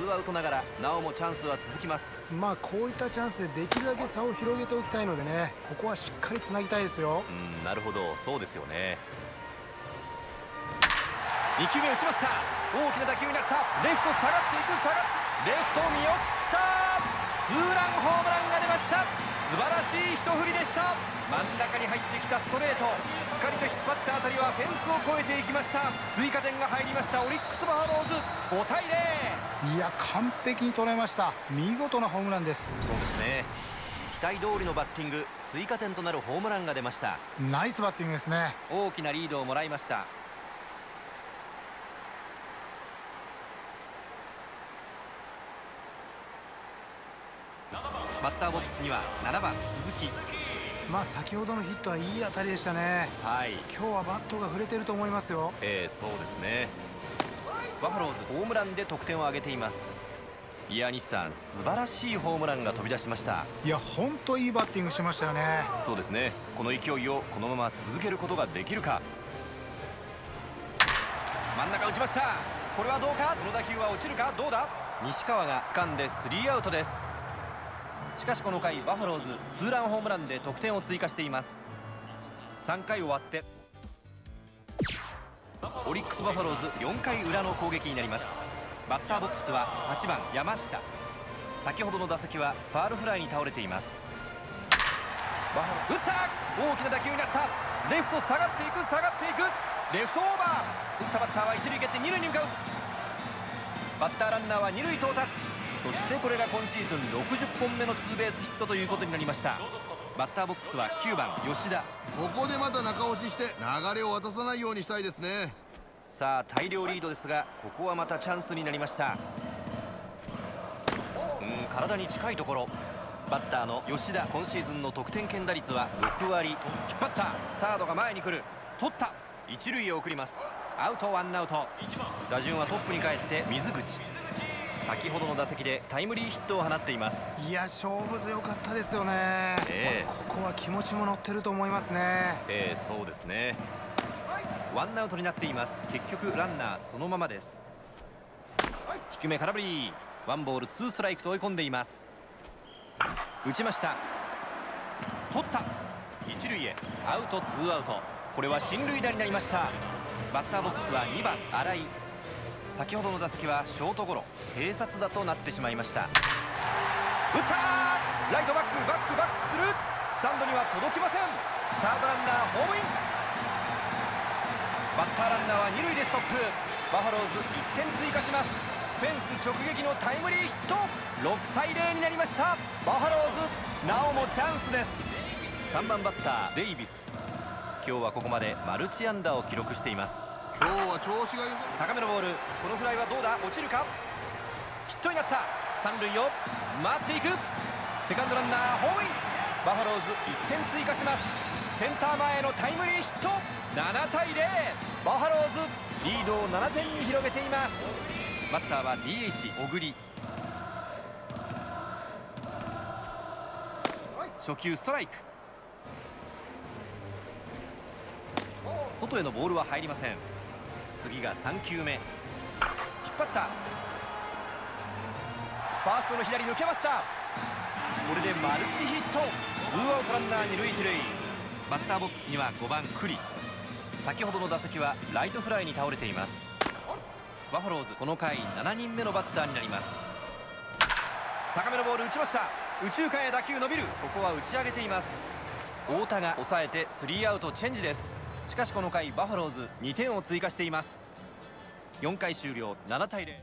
ーアウトながらなおもチャンスは続きます。 まあこういったチャンスでできるだけ差を広げておきたいのでね、ここはしっかりつなぎたいですよ。 なるほど、そうですよね。2球目打ちました。大きな打球になった。レフト下がっていく。レフト見送った。ツーランホームランが出ました。素晴らしい一振りでした。真ん中に入ってきたストレート、しっかりと引っ張った当たりはフェンスを越えていきました。追加点が入りましたオリックスバファローズ、5対0。 いや完璧に捉えました。見事なホームランです。 そうですね、期待通りのバッティング、追加点となるホームランが出ました。 ナイスバッティングですね。 大きなリードをもらいました。バッターボックスには7番鈴木。 まあ先ほどのヒットはいい当たりでしたね。 はい、 今日はバットが触れてると思いますよ。 そうですね。バファローズホームランで得点を挙げています。いや西さん、素晴らしいホームランが飛び出しました。 いや本当いいバッティングしましたよね。 そうですね、この勢いをこのまま続けることができるか。真ん中打ちました。これはどうか。この打球は落ちるか。どうだ。西川が掴んでスリーアウトです。しかしこの回バファローズツーランホームランで得点を追加しています。3回終わってオリックスバファローズ4回裏の攻撃になります。バッターボックスは8番山下。先ほどの打席はファールフライに倒れています。バファロー打った。大きな打球になった。レフト下がっていく。レフトオーバー。打ったバッターは一塁蹴って二塁に向かう。バッターランナーは二塁到達。そしてこれが今シーズン60本目のツーベースヒットということになりました。バッターボックスは9番吉田。 ここでまた中押しして流れを渡さないようにしたいですね。 さあ大量リードですが、ここはまたチャンスになりました。体に近いところ。バッターの吉田、今シーズンの得点圏打率は6割。引っ張った。サードが前に来る。取った。一塁へ送ります。アウト、ワンアウト。打順はトップに帰って水口。先ほどの打席でタイムリーヒットを放っています。 いや勝負強かったですよね。ここは気持ちも乗ってると思いますね。 そうですね。ワンアウトになっています。結局ランナーそのままです。低め空振り。ワンボールツーストライクと追い込んでいます。打ちました。取った。一塁へ。アウト、ツーアウト。これは進塁打になりました。バッターボックスは2番新井。先ほどの打席はショートゴロ、併殺打となってしまいました。打ったー。ライトバックする。スタンドには届きません。サードランナーホームイン。バッターランナーは二塁でストップ。バファローズ1点追加します。フェンス直撃のタイムリーヒット。6対0になりました。バファローズなおもチャンスです。3番バッターデイビス。今日はここまでマルチ安打を記録しています。 今日は調子が良さ。 高めのボール。このフライはどうだ。落ちるか。ヒットになった。三塁を回っていく。セカンドランナーホームイン。バファローズ1点追加します。センター前へのタイムリーヒット。7対0。バファローズリードを7点に広げています。バッターは DH 小栗。初球ストライク。外へのボールは入りません。次が3球目。引っ張った。ファーストの左抜けました。これでマルチヒット。ツーアウトランナー二塁一塁。バッターボックスには5番栗。先ほどの打席はライトフライに倒れています。バファローズこの回7人目のバッターになります。高めのボール打ちました。右中間へ打球伸びる。ここは打ち上げています。太田が抑えてスリーアウトチェンジです。しかしこの回バファローズ2点を追加しています。4回終了7対0。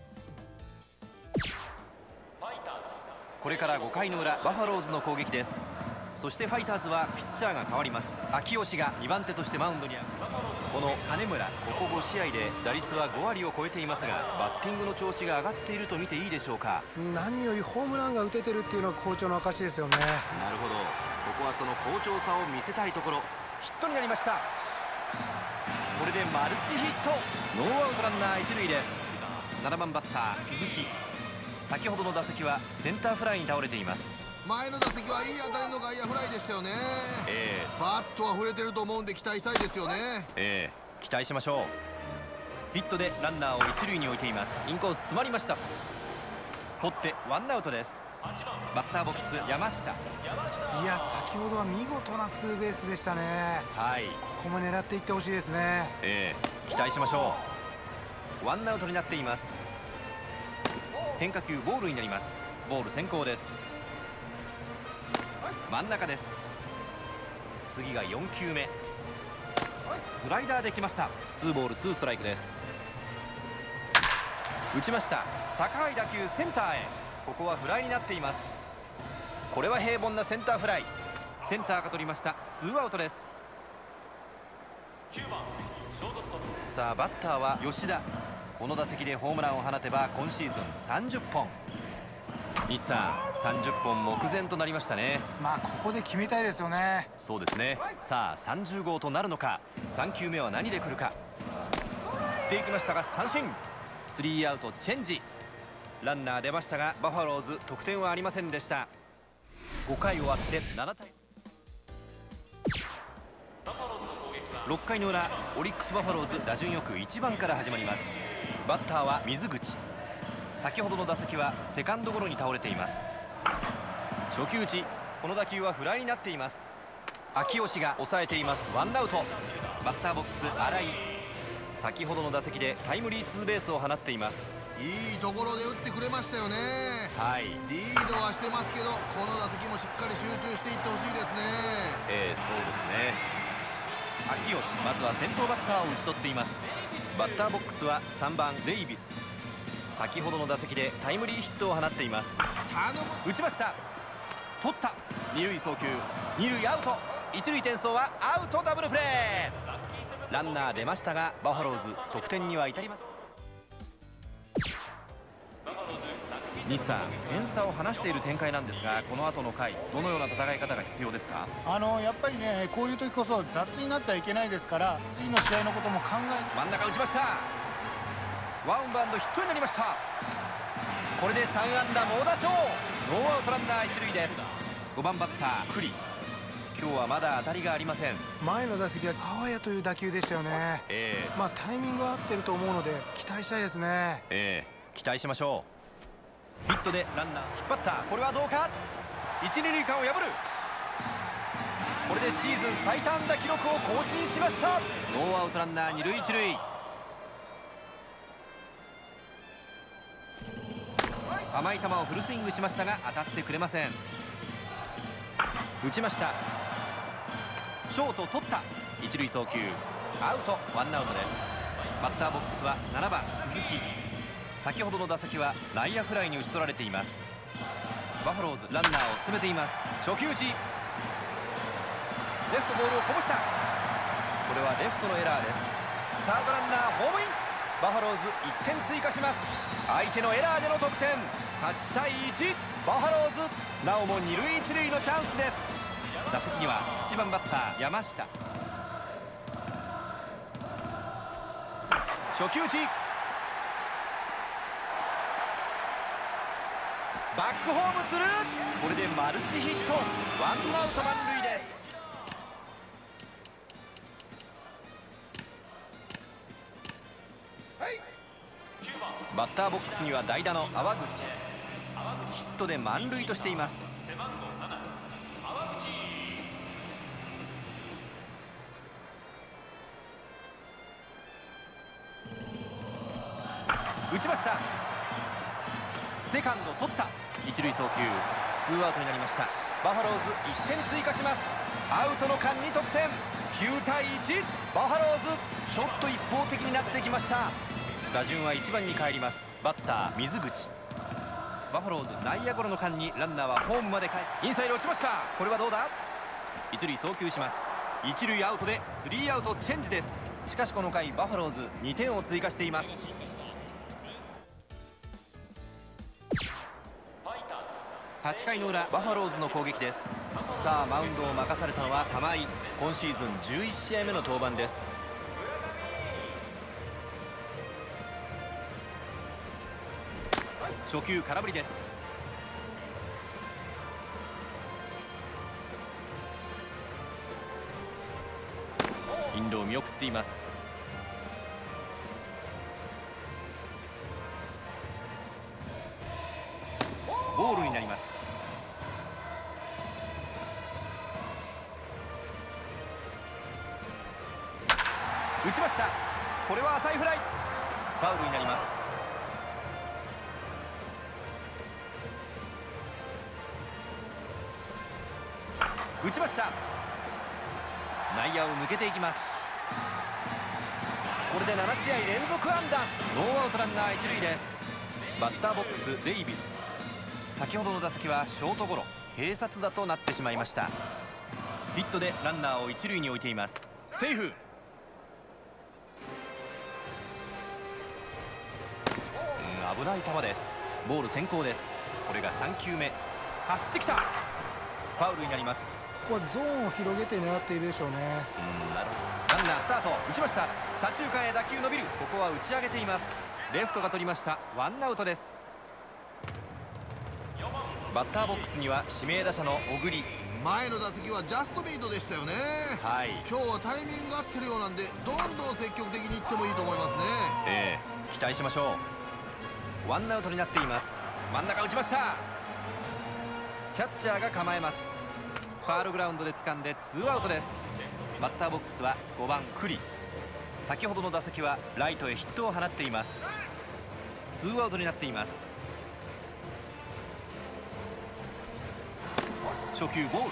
これから5回の裏バファローズの攻撃です。そしてファイターズはピッチャーが変わります。秋吉が2番手としてマウンドにある。この金村、ここ5試合で打率は5割を超えていますが、バッティングの調子が上がっていると見ていいでしょうか。 何よりホームランが打ててるっていうのは好調の証ですよね。 なるほど、ここはその好調さを見せたいところ。ヒットになりました。これでマルチヒット。ノーアウトランナー一塁です。7番バッター鈴木。先ほどの打席はセンターフライに倒れています。 前の打席はいい当たりの外野フライでしたよね。バットは触れてると思うんで期待したいですよね。 期待しましょう。ヒットでランナーを一塁に置いています。インコース詰まりました。 取ってワンアウトです。バッターボックス山下。 いや、先ほどは見事なツーベースでしたね。 はい、 ここも狙っていってほしいですね。 期待しましょう。ワンアウトになっています。変化球ボールになります。ボール先行です。真ん中です。次が4球目。スライダーできました。ツーボールツーストライクです。打ちました。高い打球センターへ。ここはフライになっています。これは平凡なセンターフライ。センターが取りました。ツーアウトです。さあバッターは吉田。この打席でホームランを放てば今シーズン30本。西さん、30本目前となりましたね。 まあここで決めたいですよね。 そうですね。さあ30号となるのか。3球目は何で来るか。振っていきましたが三振。スリーアウトチェンジ。ランナー出ましたがバファローズ得点はありませんでした。5回終わって7対6回の裏、オリックスバファローズ打順よく1番から始まります。バッターは水口。先ほどの打席はセカンドゴロに倒れています。初球打ち。この打球はフライになっています。秋吉が抑えています。ワンアウト。バッターボックス新井。先ほどの打席でタイムリーツーベースを放っています。 いいところで打ってくれましたよね。 はい、 リードはしてますけど、この打席もしっかり集中していってほしいですね。 そうですね。秋吉、まずは先頭バッターを打ち取っています。バッターボックスは3番デイビス。先ほどの打席でタイムリーヒットを放っています。打ちました。取った。二塁送球。二塁アウト。一塁転送はアウト。ダブルプレー。ランナー出ましたがバファローズ得点には至りません。西さん、点差を離している展開なんですが、この後の回どのような戦い方が必要ですか。 やっぱりね、こういう時こそ雑になってはいけないですから、次の試合のことも考え。 真ん中打ちました。ワンバウンドヒットになりました。これで3安打猛打賞。ノーアウトランナー一塁です。5番バッター栗。今日はまだ当たりがありません。 前の打席はあわやという打球でしたよね。まあタイミングは合ってると思うので期待したいですね。 期待しましょう。ヒットでランナー引っ張った。これはどうか。一二塁間を破る。これでシーズン最多安打記録を更新しました。ノーアウトランナー二塁一塁。甘い球をフルスイングしましたが当たってくれません。打ちました。ショート取った。一塁送球アウト。ワンアウトです。バッターボックスは7番鈴木。先ほどの打席は内野フライに打ち取られています。バファローズランナーを進めています。初球打ち。レフトボールをこぼした。これはレフトのエラーです。サードランナーホームイン。バファローズ1点追加します。相手のエラーでの得点。8対1。バファローズなおも二塁一塁のチャンスです。打席には1番バッター山下。初球打ち。バックホームする。これでマルチヒット。ワンアウト満塁です。バッターボックスには代打の淡口。ヒットで満塁としています。打ちました。セカンド取った。一塁送球ツーアウトになりました。バファローズ1点追加します。アウトの間に得点。9対1。バファローズちょっと一方的になってきました。打順は1番に帰ります。バッター水口。バファローズ内野ゴロの間にランナーはホームまで帰り、インサイド落ちました。これはどうだ。一塁送球します。一塁アウトでスリーアウトチェンジです。しかしこの回バファローズ2点を追加しています。8回の裏バファローズの攻撃です。さあマウンドを任されたのは玉井。今シーズン11試合目の登板です。初球空振りです。インローを見送っています。 ボールになります。打ちました。これは浅いフライ。ファウルになります。打ちました。内野を抜けていきます。これで7試合連続安打。ノーアウトランナー一塁です。バッターボックスデイビス。先ほどの打席はショートゴロ、併殺打となってしまいました。ヒットでランナーを一塁に置いています。セーフ。危ない球です。ボール先行です。これが3球目。走ってきた。ファウルになります。 ここはゾーンを広げて狙っているでしょうね。 なるほど。ランナースタート。打ちました。左中間へ打球伸びる。ここは打ち上げています。レフトが取りました。ワンアウトです。バッターボックスには指名打者の小栗。 前の打席はジャストミートでしたよね。はい、今日はタイミングが合ってるようなんで、どんどん積極的にいってもいいと思いますね。 期待しましょう。ワンアウトになっています。真ん中打ちました。キャッチャーが構えます。ファールグラウンドで掴んでツーアウトです。バッターボックスは5番栗。先ほどの打席はライトへヒットを放っています。ツーアウトになっています。初球ボール。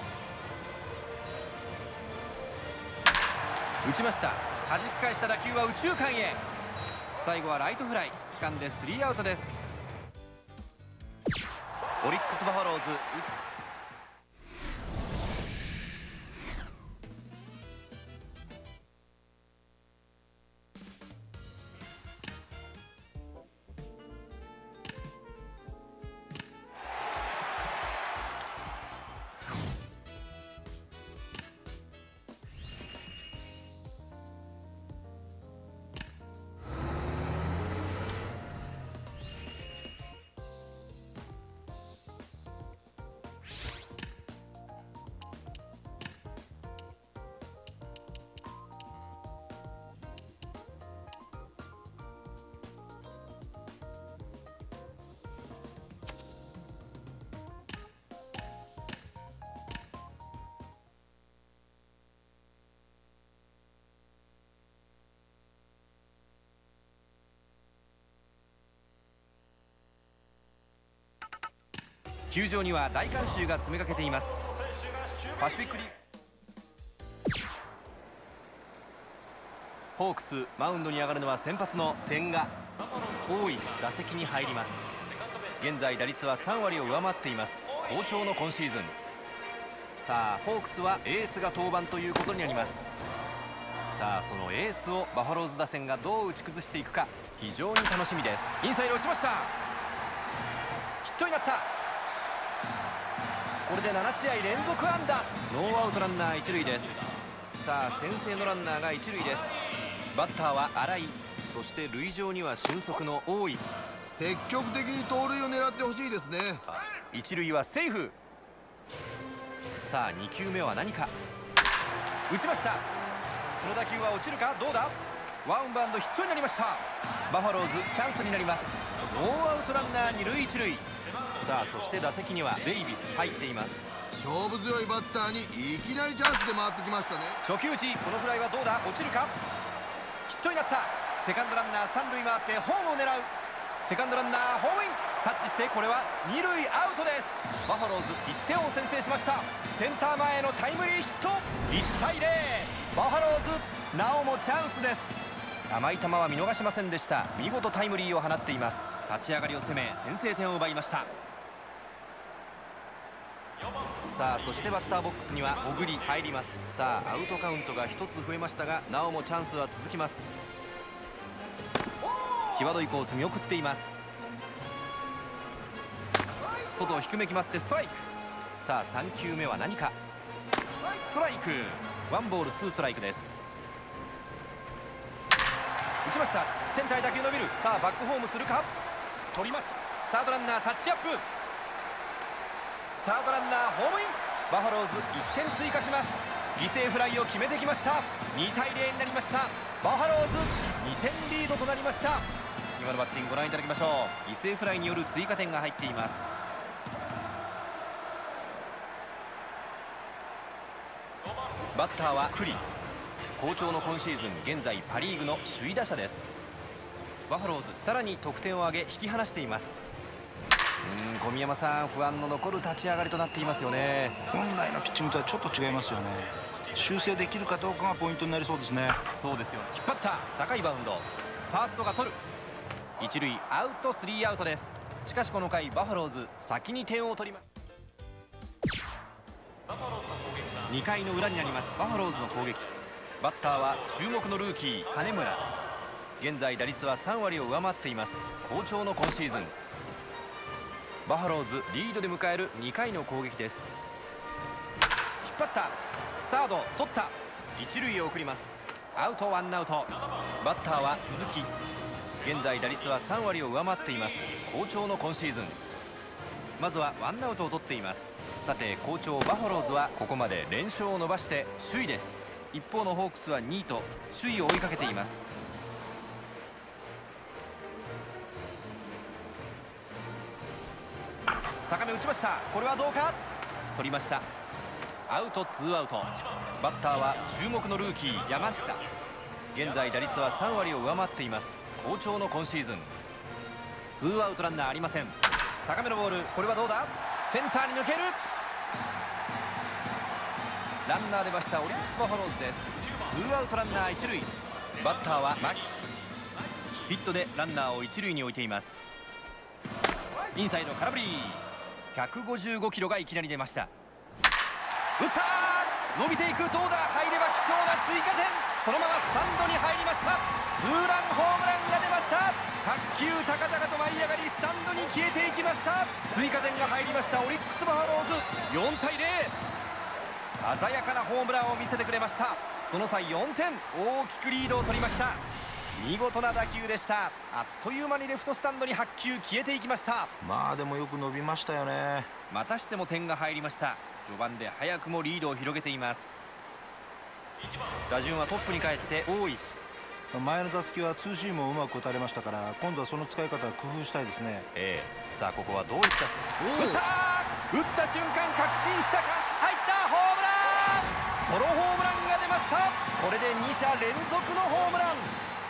打ちました。弾き返した打球は右中間へ。最後はライトフライ。掴んでスリーアウトです。オリックスバファローズ。球場には大観衆が詰めかけています。パシフィックリーグ。ホークス、マウンドに上がるのは先発の千賀。大石、打席に入ります。現在打率は3割を上回っています。好調の今シーズン。さあホークスはエースが登板ということになります。さあそのエースをバファローズ打線がどう打ち崩していくか、非常に楽しみです。インサイド落ちました。ヒットになった。これで7試合連続安打。ノーアウトランナー一塁です。さあ先制のランナーが一塁です。バッターは新井。そして塁上には俊足の大石。 積極的に盗塁を狙ってほしいですね。 一塁はセーフ。さあ2球目は何か。打ちました。この打球は落ちるか。どうだ。ワンバウンドヒットになりました。バファローズチャンスになります。ノーアウトランナー二塁一塁。さあそして打席にはデイビス入っています。 勝負強いバッターにいきなりチャンスで回ってきましたね。 初球打ち。このフライはどうだ。落ちるか。ヒットになった。セカンドランナー三塁回ってホームを狙う。セカンドランナーホームイン。タッチしてこれは二塁アウトです。バファローズ1点を先制しました。センター前へのタイムリーヒット。1対0。バファローズなおもチャンスです。甘い球は見逃しませんでした。見事タイムリーを放っています。立ち上がりを攻め先制点を奪いました。さあそしてバッターボックスには小栗入ります。さあアウトカウントが1つ増えましたが、なおもチャンスは続きます。際どいコース見送っています。外低め決まってストライク。さあ3球目は何か。ストライク。ワンボールツーストライクです。打ちました。センターへ打球伸びる。さあバックホームするか。取りました。サードランナータッチアップ。サードランナーホームイン。バファローズ1点追加します。犠牲フライを決めてきました。2対0になりました。バファローズ2点リードとなりました。今のバッティングご覧いただきましょう。犠牲フライによる追加点が入っています。 バッターはクリ。好調の今シーズン、現在パ・リーグの首位打者です。バファローズさらに得点を挙げ引き離しています。小宮山さん、不安の残る立ち上がりとなっていますよね。 本来のピッチングとはちょっと違いますよね。修正できるかどうかがポイントになりそうですね。 そうですよね。引っ張った高いバウンド、ファーストが取る。一塁アウト、スリーアウトです。しかしこの回バファローズ先に点を取ります。2回の裏になります。バファローズの攻撃。バッターは注目のルーキー金村。現在打率は3割を上回っています。好調の今シーズン。バファローズリードで迎える2回の攻撃です。引っ張った、サード取った、一塁へ送ります。アウト、ワンアウト。バッターは鈴木。現在打率は3割を上回っています。好調の今シーズン。まずはワンアウトを取っています。さて好調バファローズはここまで連勝を伸ばして首位です。一方のホークスは2位と首位を追いかけています。高め打ちました。これはどうか、取りました。アウト、ツーアウト。バッターは注目のルーキー山下。現在打率は3割を上回っています。好調の今シーズン。ツーアウトランナーありません。高めのボール、これはどうだ、センターに抜ける。ランナー出ました。オリックスバファローズです。ツーアウトランナー一塁。バッターは牧。ヒットでランナーを一塁に置いています。インサイド空振り。155キロがいきなり出ました。打った、伸びていく、どうだ、入れば貴重な追加点。そのままスタンドに入りました。ツーランホームランが出ました。卓球高々と舞い上がり、スタンドに消えていきました。追加点が入りました。オリックスバファローズ4対0。鮮やかなホームランを見せてくれました。その際4点、大きくリードを取りました。見事な打球でした。あっという間にレフトスタンドに8球消えていきました。 まあでもよく伸びましたよね。 またしても点が入りました。序盤で早くもリードを広げています。打順はトップに帰って大石。 前の打席はツーシームをうまく打たれましたから、今度はその使い方を工夫したいですね。 さあここはどういった、打った瞬間確信したか、入った、ホームラン、ソロホームランが出ました。これで2者連続のホームラン。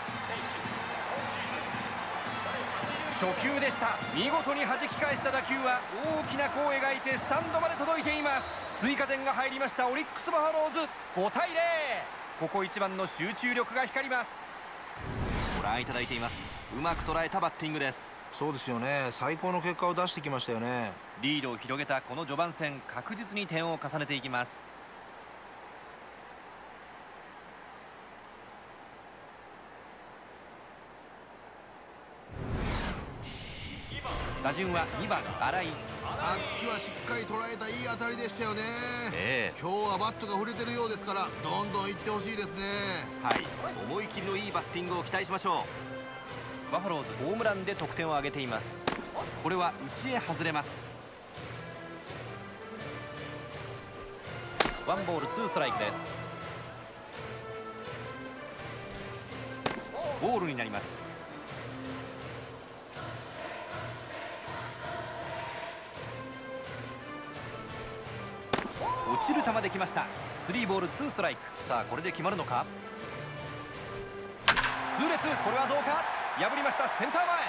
初球でした。見事に弾き返した打球は大きな弧を描いてスタンドまで届いています。追加点が入りました。オリックスバファローズ5対0。ここ一番の集中力が光ります。ご覧いただいています。うまく捉えたバッティングです。 そうですよね。最高の結果を出してきましたよね。 リードを広げたこの序盤戦、確実に点を重ねていきます。打順は2番新井。 さっきはしっかり捉えたいい当たりでしたよね。今日はバットが振れてるようですから、どんどんいってほしいですね。 はい、思い切りのいいバッティングを期待しましょう。バファローズホームランで得点を挙げています。これは内へ外れます。ワンボールツーストライクです。ボールになります。落ちる球できました。スリーボールツーストライク。さあこれで決まるのか。痛烈、これはどうか、破りました。センター前。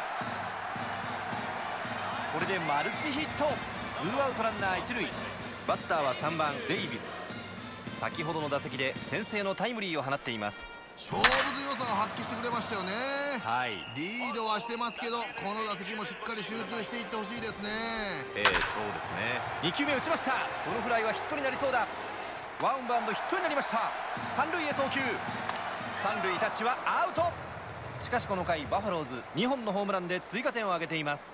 これでマルチヒット。ツーアウトランナー一塁。バッターは3番デイビス。先ほどの打席で先制のタイムリーを放っています。 勝負強さを発揮してくれましたよね。 はい、 リードはしてますけど、この打席もしっかり集中していってほしいですね。 そうですね。2球目打ちました。このフライはヒットになりそうだ。ワンバウンドヒットになりました。三塁へ送球。三塁タッチはアウト。しかしこの回バファローズ2本のホームランで追加点を挙げています。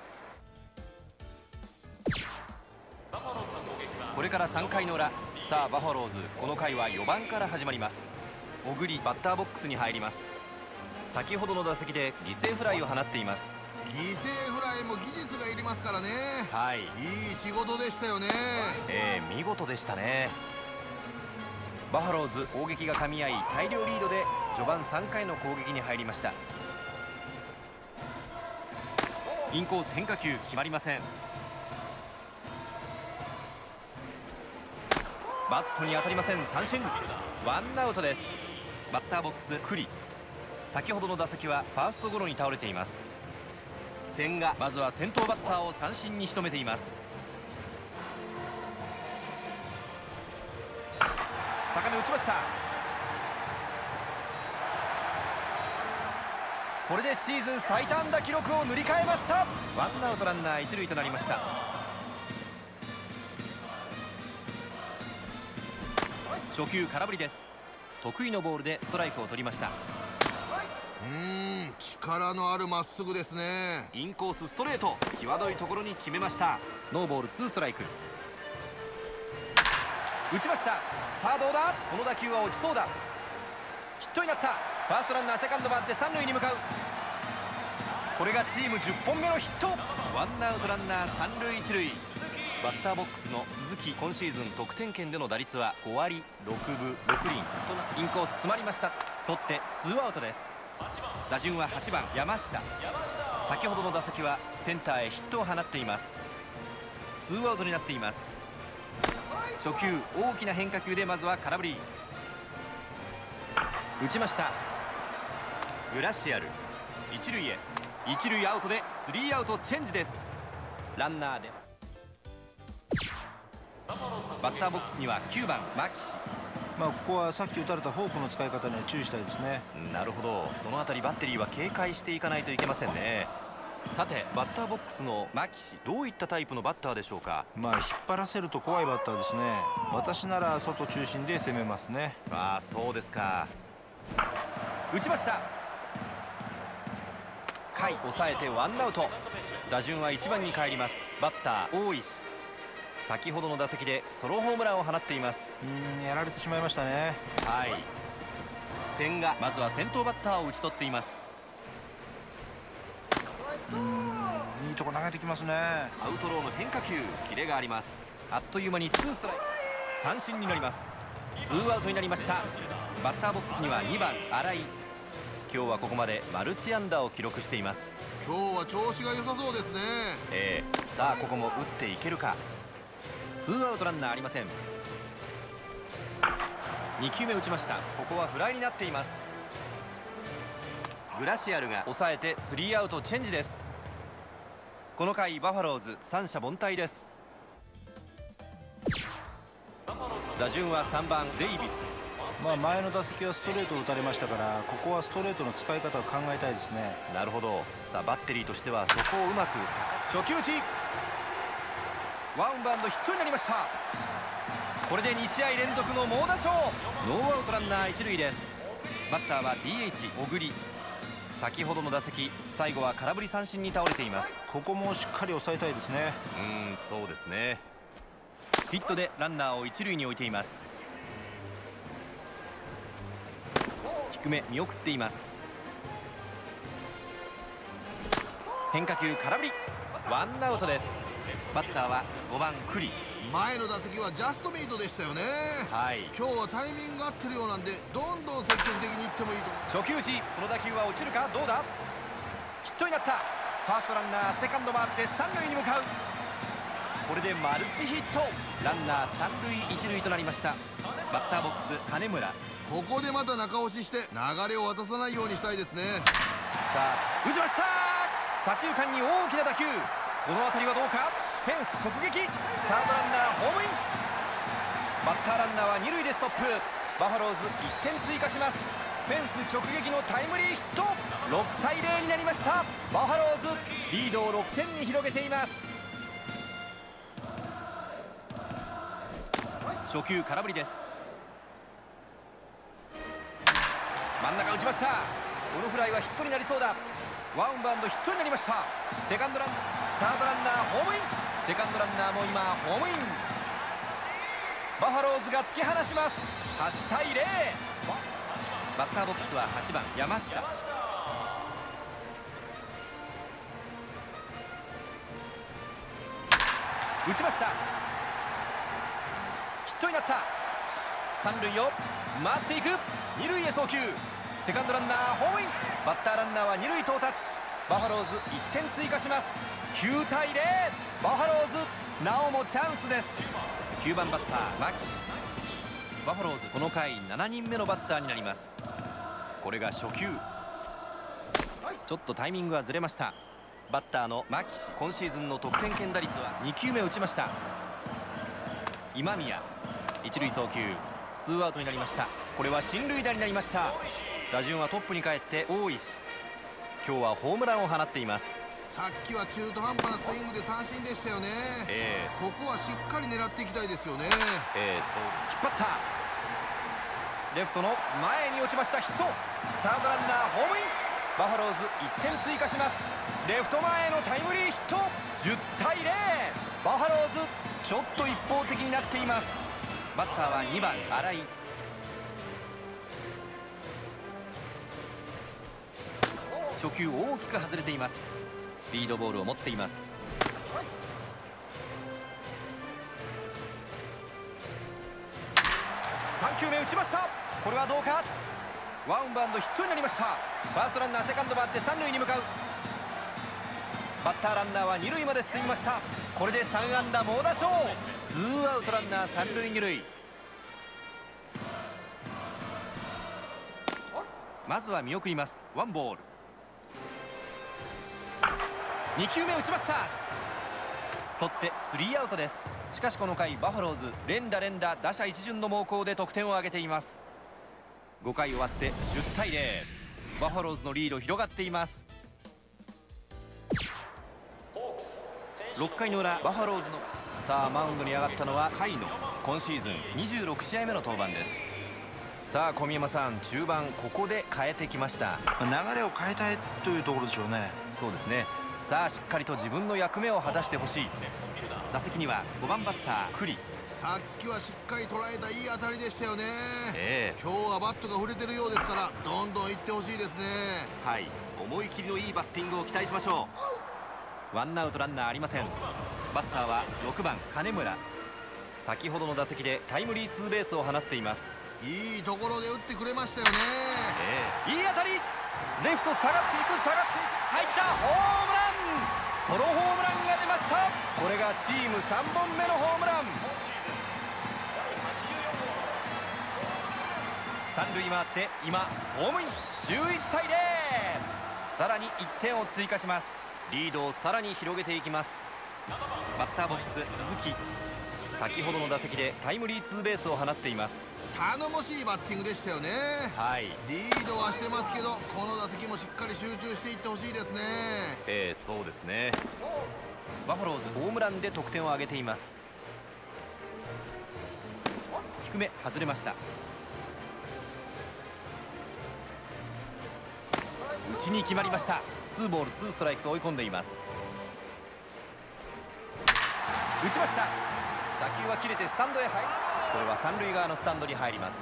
これから3回の裏。さあバファローズこの回は4番から始まります。小栗バッターボックスに入ります。先ほどの打席で犠牲フライを放っています。 犠牲フライも技術がいりますからね。 はい、 いい仕事でしたよね。 見事でしたね。バファローズ攻撃が噛み合い大量リードで序盤3回の攻撃に入りました。インコース変化球決まりません。 バットに当たりません。三振。ワンアウトです。バッターボックス栗。先ほどの打席はファーストゴロに倒れています。千賀、まずは先頭バッターを三振に仕留めています。高め打ちました。これでシーズン最多安打記録を塗り替えました。ワンアウトランナー一塁となりました。初球空振りです。得意のボールでストライクを取りました。 力のあるまっすぐですね。 インコースストレート、際どいところに決めました。ノーボールツーストライク。打ちました。さあどうだ。この打球は落ちそうだ。ヒットになった。ファーストランナーセカンド回って三塁に向かう。これがチーム10本目のヒット。ワンアウトランナー三塁一塁。バッターボックスの鈴木、今シーズン得点圏での打率は5割6分6厘。インコース詰まりました。取ってツーアウトです。打順は8番山下。先ほどの打席はセンターへヒットを放っています。ツーアウトになっています。初球大きな変化球でまずは空振り。打ちました。グラシアル一塁へ。一塁アウトでスリーアウトチェンジです。ランナーでバッターボックスには9番牧師。 ここはさっき打たれたフォークの使い方には注意したいですね。 なるほど。その辺りバッテリーは警戒していかないといけませんね。さてバッターボックスの牧氏、どういったタイプのバッターでしょうか。 引っ張らせると怖いバッターですね。私なら外中心で攻めますね。 ああ、そうですか。打ちました。甲斐抑えてワンアウト。打順は1番に帰ります。バッター大石。先ほどの打席でソロホームランを放っています。 やられてしまいましたね。 はい。千賀、まずは先頭バッターを打ち取っています。 いいとこ投げてきますね。 アウトローの変化球、キレがあります。あっという間にツーストライク。三振になります。ツーアウトになりました。バッターボックスには2番新井。今日はここまでマルチ安打を記録しています。 今日は調子が良さそうですね。 さあここも打っていけるか。ツーアウトランナーありません。2球目打ちました。ここはフライになっています。グラシアルが抑えてスリーアウトチェンジです。この回バファローズ三者凡退です。打順は3番デイビス。 前の打席はストレートを打たれましたから、ここはストレートの使い方を考えたいですね。 なるほど。さあバッテリーとしてはそこをうまく初球打ち。ワンバウンドヒットになりました。これで2試合連続の猛打賞。ノーアウトランナー一塁です。バッターは DH 小栗。先ほどの打席、最後は空振り三振に倒れています。 ここもしっかり抑えたいですね。 そうですね。ヒットでランナーを一塁に置いています。低め見送っています。変化球空振り。ワンアウトです。バッターは5番栗。 前の打席はジャストミートでしたよね。 はい。 今日はタイミングが合ってるようなんで、どんどん積極的にいってもいいと。 初球打ち。この打球は落ちるか。どうだ。ヒットになった。ファーストランナーセカンド回って三塁に向かう。これでマルチヒット。ランナー三塁一塁となりました。バッターボックス金村。 ここでまた中押しして流れを渡さないようにしたいですね。 さあ打ちました。左中間に大きな打球。この辺りはどうか。フェンス直撃。サードランナーホームイン。バッターランナーは二塁でストップ。バファローズ1点追加します。フェンス直撃のタイムリーヒット。6対0になりました。バファローズリードを6点に広げています。初球空振りです。真ん中打ちました。このフライはヒットになりそうだ。ワンバウンドヒットになりました。セカンドランナー、サードランナーホームイン。セカンドランナーも今ホームイン。バファローズが突き放します。8対0。バッターボックスは8番山下。打ちました。ヒットになった。三塁を回っていく。二塁へ送球。セカンドランナーホームイン。バッターランナーは二塁到達。バファローズ1点追加します。9対0。バファローズなおもチャンスです。9番バッター牧。 バファローズこの回7人目のバッターになります。これが初球。ちょっとタイミングがずれました。バッターの牧氏、今シーズンの得点圏打率は2球目打ちました。今宮、一塁送球、ツーアウトになりました。これは進塁打になりました。打順はトップに帰って大石、今日はホームランを放っています。 さっきは中途半端なスイングで三振でしたよね。ここはしっかり狙っていきたいですよね。 そう引っ張った、レフトの前に落ちました。ヒット、サードランナーホームイン。バファローズ1点追加します。レフト前へのタイムリーヒット、10対0。バファローズちょっと一方的になっています。バッターは2番新井。初球大きく外れています。スピードボールを持っています。3球目打ちました。これはどうか。ワンバウンドヒットになりました。ファーストランナーセカンド回って三塁に向かう。バッターランナーは二塁まで進みました。これで3安打猛打賞。ツーアウトランナー三塁二塁。まずは見送ります。ワンボール。2球目打ちました。取ってスリーアウトです。しかしこの回バファローズ連打打者一巡の猛攻で得点を挙げています。5回終わって10対0。バファローズのリード広がっています。6回の裏、バファローズのさあマウンドに上がったのは甲斐野。今シーズン26試合目の登板です。さあ小宮山さん、中盤ここで変えてきました。 流れを変えたいというところでしょうね。 そうですね。さあしっかりと自分の役目を果たしてほしい。打席には5番バッター栗。 さっきはしっかり捉えたいい当たりでしたよね。今日はバットが振れてるようですからどんどんいってほしいですね。 はい、思い切りのいいバッティングを期待しましょう。ワンアウトランナーありません。バッターは6番金村。先ほどの打席でタイムリーツーベースを放っています。 いいところで打ってくれましたよね。 いい当たり、レフト下がっていく、入ったホームラン。ソロホームランが出ました。これがチーム3本目のホームラン。三塁回って今ホームイン。11対0。さらに1点を追加します。リードをさらに広げていきます。バッターボックス鈴木、先ほどの打席でタイムリーツーベースを放っています。 頼もしいバッティングでしたよね。リードはしてますけどこの打席もしっかり集中していってほしいですね。 そうですね。バファローズホームランで得点を挙げています。低め外れました。内に決まりました。ツーボールツーストライクと追い込んでいます。打ちました。打球は切れてスタンドへ入る。これは三塁側のスタンドに入ります。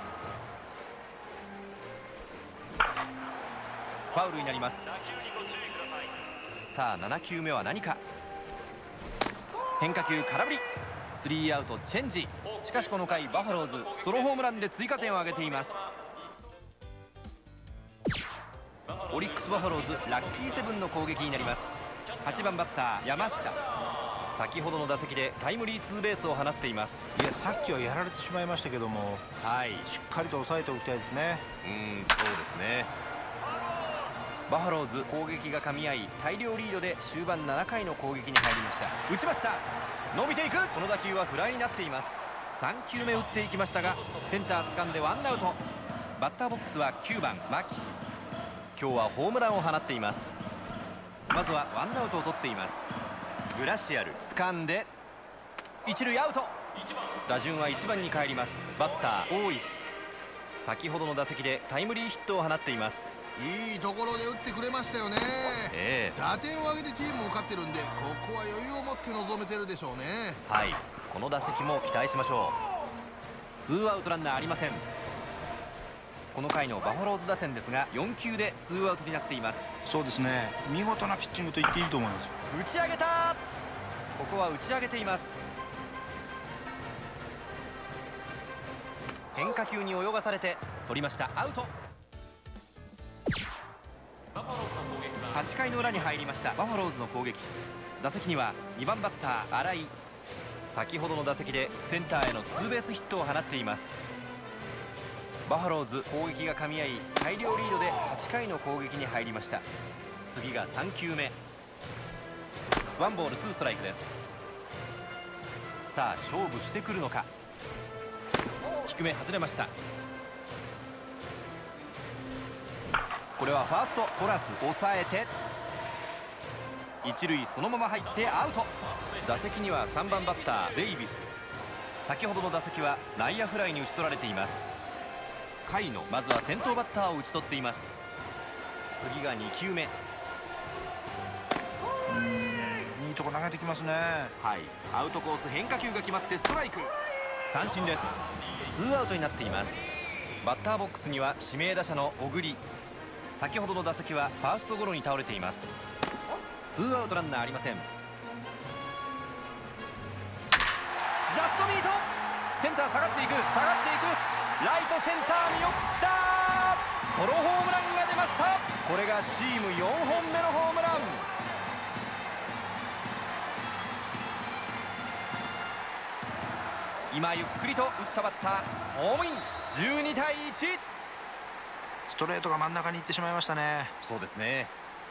ファウルになります。さあ7球目は何か。変化球空振り。スリーアウトチェンジ。しかしこの回バファローズソロホームランで追加点を挙げています。オリックスバファローズラッキーセブンの攻撃になります。8番バッター山下、先ほどの打席でタイムリーツーベースを放っています。 いや、さっきはやられてしまいましたけども、しっかりと抑えておきたいですね。 そうですね。バファローズ攻撃が噛み合い大量リードで終盤7回の攻撃に入りました。打ちました。伸びていく。この打球はフライになっています。3球目打っていきましたがセンター掴んでワンアウト。バッターボックスは9番牧氏、今日はホームランを放っています。まずはワンアウトを取っています。グラシアル掴んで一塁アウト。打順は1番に帰ります。バッター大石、先ほどの打席でタイムリーヒットを放っています。 いいところで打ってくれましたよね。打点を上げてチームも勝ってるんでここは余裕を持って臨めてるでしょうね。 この打席も期待しましょう。ツーアウトランナーありません。この回のバファローズ打線ですが4球でツーアウトになっています。 そうですね、見事なピッチングと言っていいと思います。 打ち上げた。ここは打ち上げています。変化球に泳がされて取りました。アウト。8回の裏に入りましたバファローズの攻撃。打席には2番バッター新井、先ほどの打席でセンターへのツーベースヒットを放っています。 バファローズ攻撃が噛み合い大量リードで8回の攻撃に入りました。次が3球目。ワンボールツーストライクです。さあ勝負してくるのか。低め外れました。これはファーストコラス抑えて一塁そのまま入ってアウト。打席には3番バッターデイビス。先ほどの打席は内野フライに打ち取られています。甲斐野まずは先頭バッターを打ち取っています。次が2球目。 いいとこ投げてきますね。 はい、アウトコース変化球が決まってストライク。三振です。ツーアウトになっています。バッターボックスには指名打者の小栗。先ほどの打席はファーストゴロに倒れています。ツーアウトランナーありません。ジャストミート。センター下がっていく下がっていく。ライトセンター見送った。ソロホームランが出ました。これがチーム4本目のホームラン。今ゆっくりと打ったバッターホームイン。12対1。 ストレートが真ん中に行ってしまいましたね。 そうですね。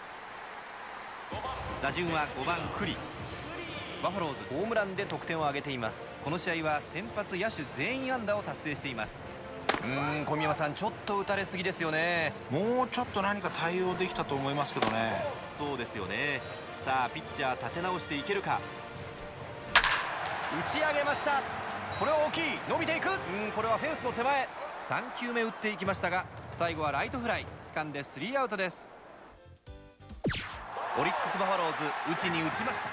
打順は5番九里。バファローズホームランで得点を挙げています。この試合は先発野手全員安打を達成しています。小宮山さん、ちょっと打たれすぎですよね。 もうちょっと何か対応できたと思いますけどね。 そうですよね。さあピッチャー立て直していけるか。打ち上げました。これは大きい。伸びていく。これはフェンスの手前。3球目打っていきましたが最後はライトフライ掴んで3アウトです。オリックスバファローズ打ちに打ちました。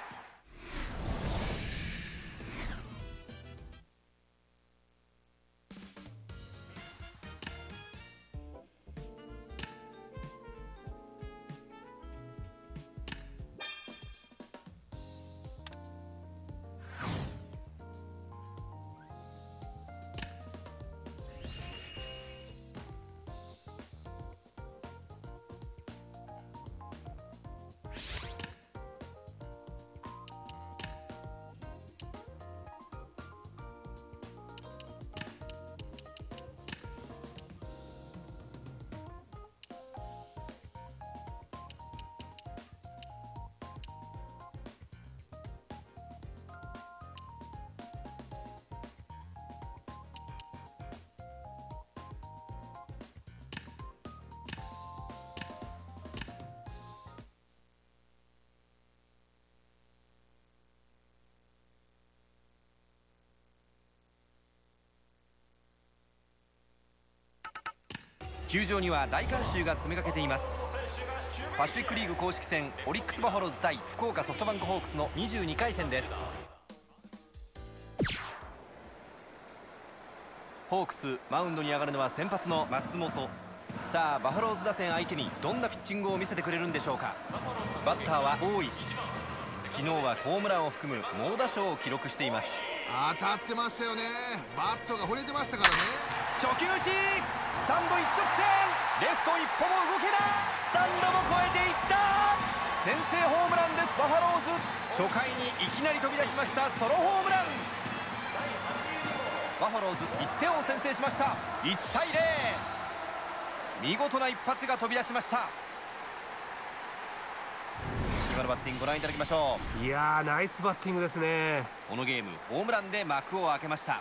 球場には大観衆が詰めかけています。パシフィックリーグ公式戦オリックスバファローズ対福岡ソフトバンクホークスの22回戦です。ホークスマウンドに上がるのは先発の松本。さあバファローズ打線相手にどんなピッチングを見せてくれるんでしょうか。バッターは大石。昨日はホームランを含む猛打賞を記録しています。 当たってましたよね。バットが触れてましたからね。 初球打ち。スタンド一直線。レフト一歩も動けない。スタンドも越えていった。先制ホームランですバファローズ。初回にいきなり飛び出しましたソロホームラン。バファローズ1点を先制しました。1対0。見事な一発が飛び出しました。今のバッティングご覧いただきましょう。いやー、ナイスバッティングですね。 このゲームホームランで幕を開けました。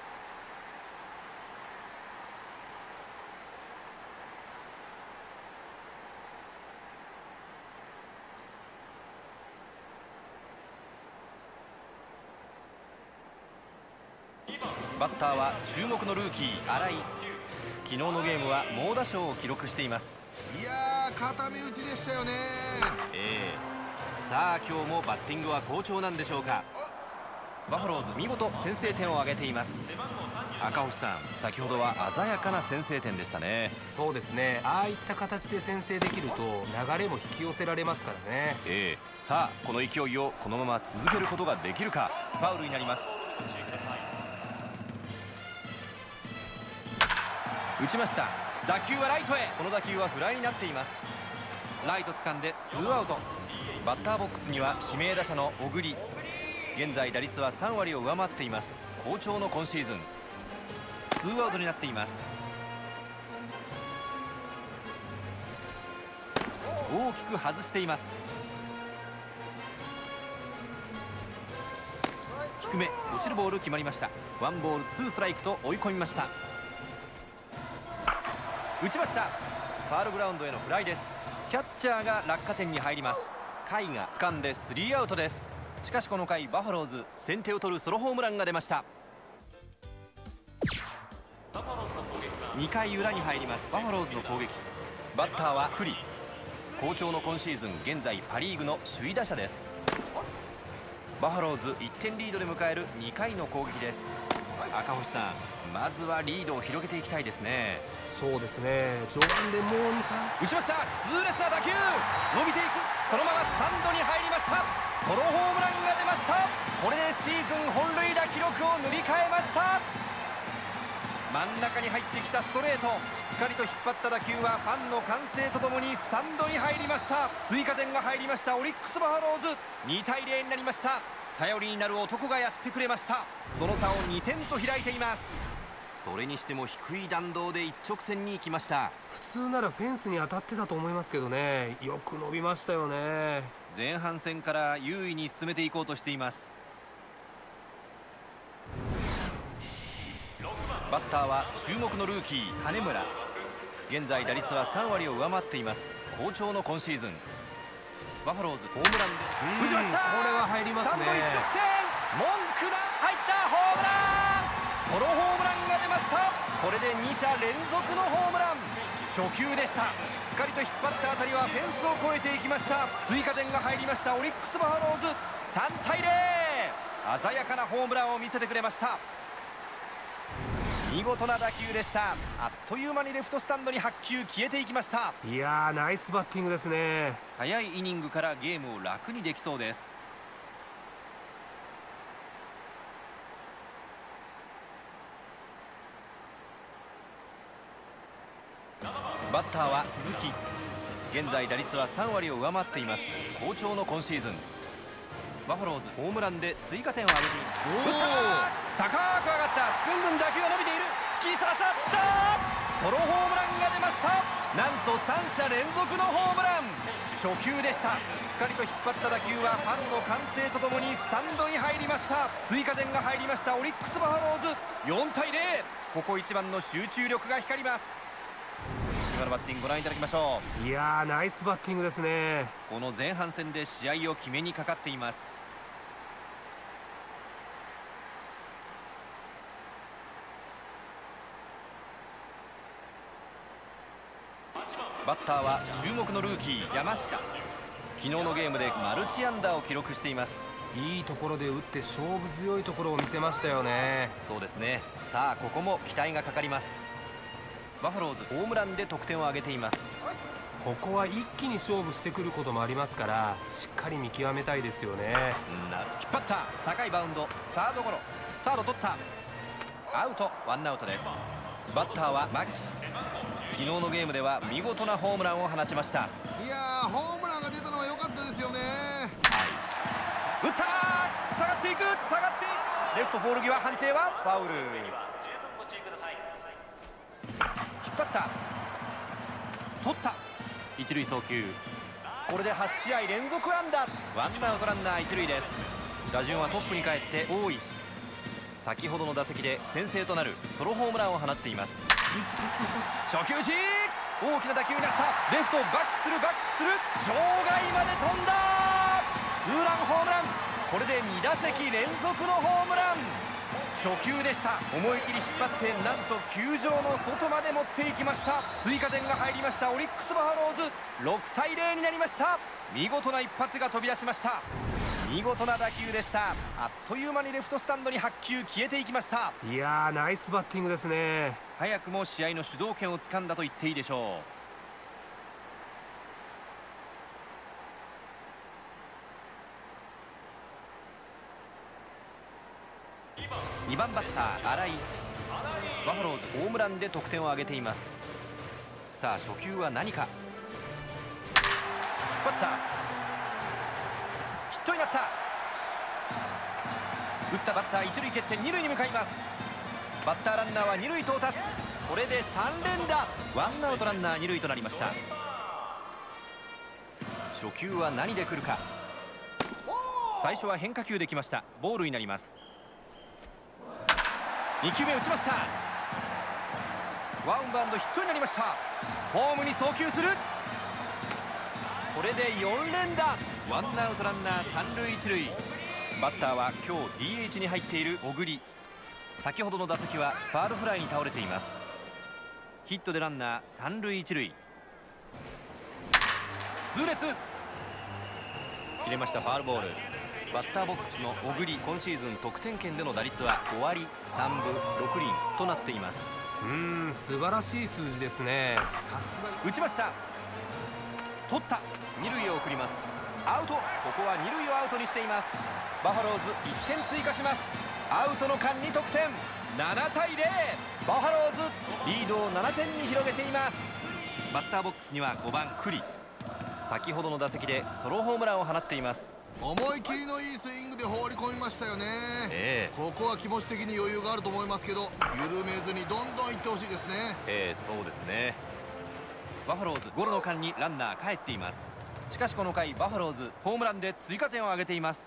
バッターは注目のルーキー新井。昨日のゲームは猛打賞を記録しています。 いやー、固め打ちでしたよね。 さあ今日もバッティングは好調なんでしょうか。バファローズ見事先制点を挙げています。赤星さん、先ほどは鮮やかな先制点でしたね。 そうですね。ああいった形で先制できると流れも引き寄せられますからね。 さあこの勢いをこのまま続けることができるか。ファウルになります。打ちました。打球はライトへ。この打球はフライになっています。ライト掴んでツーアウト。バッターボックスには指名打者の小栗。現在打率は3割を上回っています。好調の今シーズン。ツーアウトになっています。 大きく外しています。低め落ちるボール決まりました。ワンボールツーストライクと追い込みました。打ちました。ファールグラウンドへのフライです。キャッチャーが落下点に入ります。甲斐が掴んでスリーアウトです。しかしこの回バファローズ先手を取るソロホームランが出ました。2回裏に入りますバファローズの攻撃。バッターは九里。好調の今シーズン現在パ・リーグの首位打者です。バファローズ1点リードで迎える2回の攻撃です。赤星さん、まずはリードを広げていきたいですね。 そうですね、序盤でもう2、3 打ちました。痛烈な打球伸びていく。そのままスタンドに入りました。ソロホームランが出ました。これでシーズン本塁打記録を塗り替えました。真ん中に入ってきたストレート、しっかりと引っ張った打球はファンの歓声とともにスタンドに入りました。追加点が入りましたオリックスバファローズ。2対0になりました。頼りになる男がやってくれました。その差を2点と開いています。それにしても低い弾道で一直線に行きました。 普通ならフェンスに当たってたと思いますけどね、よく伸びましたよね。 前半戦から優位に進めていこうとしています。バッターは注目のルーキー金村。現在打率は3割を上回っています。好調の今シーズン。バファローズホームランで打ちました。 これは入りますね。 スタンド一直線、文句な入ったホームラン。ソロホームランが出ました。これで2者連続のホームラン。初球でした。しっかりと引っ張った当たりはフェンスを越えていきました。追加点が入りましたオリックスバファローズ。3対0。鮮やかなホームランを見せてくれました。見事な打球でした。あっという間にレフトスタンドに8球消えていきました。 いやー、ナイスバッティングですね。 早いイニングからゲームを楽にできそうです。バッターは鈴木。現在打率は3割を上回っています。好調の今シーズン。バファローズホームランで追加点を挙げている。打った高く上がった。ぐんぐん打球が伸びている。突き刺さった。ソロホームランが出ました。なんと3者連続のホームラン。初球でした。しっかりと引っ張った打球はファンの歓声とともにスタンドに入りました。追加点が入りましたオリックスバファローズ。4対0。ここ一番の集中力が光ります。今のバッティングご覧いただきましょう。 いやー、ナイスバッティングですね。 この前半戦で試合を決めにかかっています。バッターは注目のルーキー山下。昨日のゲームでマルチアンダーを記録しています。 いいところで打って勝負強いところを見せましたよね。 そうですね。さあここも期待がかかります。バファローズホームランで得点を挙げています。 ここは一気に勝負してくることもありますから、しっかり見極めたいですよね。 引っ張った高いバウンド、サードゴロ。サード取った。アウト。ワンアウトです。バッターは牧。昨日のゲームでは見事なホームランを放ちました。 いやー、ホームランが出たのは良かったですよね。 打った。下がっていく。下がっていく。レフトポール際。判定はファウル。引っ張った。取った。一塁送球。これで8試合連続安打。ワンアウトランナー一塁です。打順はトップに帰って大石。先ほどの打席で先制となるソロホームランを放っています。初球打ち。大きな打球になった。レフトバックするバックする。場外まで飛んだ。ツーランホームラン。これで2打席連続のホームラン。初球でした。思い切り引っ張ってなんと球場の外まで持っていきました。追加点が入りましたオリックスバファローズ。6対0になりました。見事な一発が飛び出しました。見事な打球でした。あっという間にレフトスタンドに8球消えていきました。 いやー、ナイスバッティングですね。 早くも試合の主導権をつかんだと言っていいでしょう。2番バッター新井。バファローズホームランで得点を挙げています。さあ初球は何か。引っ張った。ヒットになった。打ったバッター一塁蹴って二塁に向かいます。バッターランナーは二塁到達。これで3連打。ワンアウトランナー二塁となりました。 初球は何で来るか。最初は変化球できました。ボールになります。2球目打ちました。ワンバウンドヒットになりました。ホームに送球する。これで4連打。ワンアウトランナー3塁1塁。バッターは今日 DH に入っている小栗。先ほどの打席はファウルフライに倒れています。ヒットでランナー3塁1塁。痛烈切れました。ファウルボール。バッターボックスの小栗、今シーズン得点圏での打率は5割3分6厘となっています。 素晴らしい数字ですね。さすが打ちました。取った。二塁へ送ります。アウト。ここは二塁をアウトにしています。バファローズ1点追加します。アウトの間に得点。7対0。バファローズリードを7点に広げています。バッターボックスには5番栗。先ほどの打席でソロホームランを放っています。 思い切りのいいスイングで放り込みましたよね。ここは気持ち的に余裕があると思いますけど、緩めずにどんどんいってほしいですね。 そうですね。バファローズゴロの間にランナー帰っています。しかしこの回バファローズホームランで追加点を挙げています。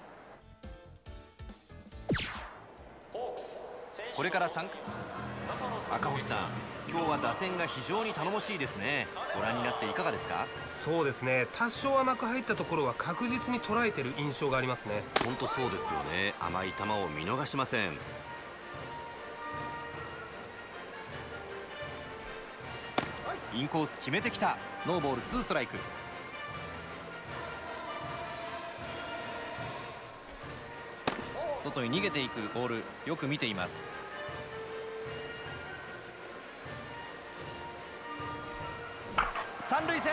これから3回。赤星さん、今日は打線が非常に頼もしいですね。ご覧になっていかがですか？ そうですね、多少甘く入ったところは確実に捉えてる印象がありますね。 本当そうですよね。甘い球を見逃しません。インコース決めてきた。ノーボール2ストライク。外に逃げていくボール、よく見ています。三塁線。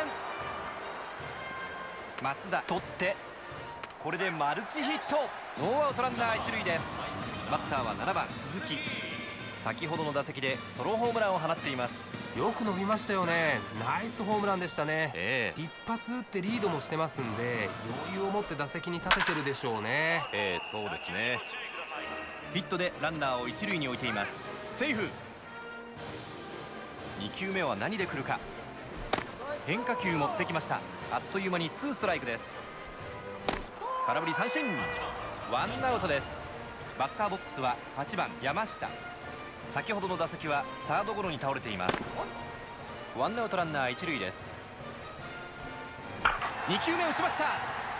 松田取って、これでマルチヒット。ノーアウトランナー1塁です。バッターは7番鈴木。先ほどの打席でソロホームランを放っています。 よく伸びましたよね。ナイスホームランでしたね。一発打ってリードもしてますんで、余裕を持って打席に立ててるでしょうね。 そうですね。ヒットでランナーを1塁に置いています。セーフ。2球目は何で来るか。変化球持ってきました。あっという間に2ストライクです。空振り三振。ワンアウトです。バッターボックスは8番山下。先ほどの打席はサードゴロに倒れています。ワンアウトランナー1塁です。2球目打ちました。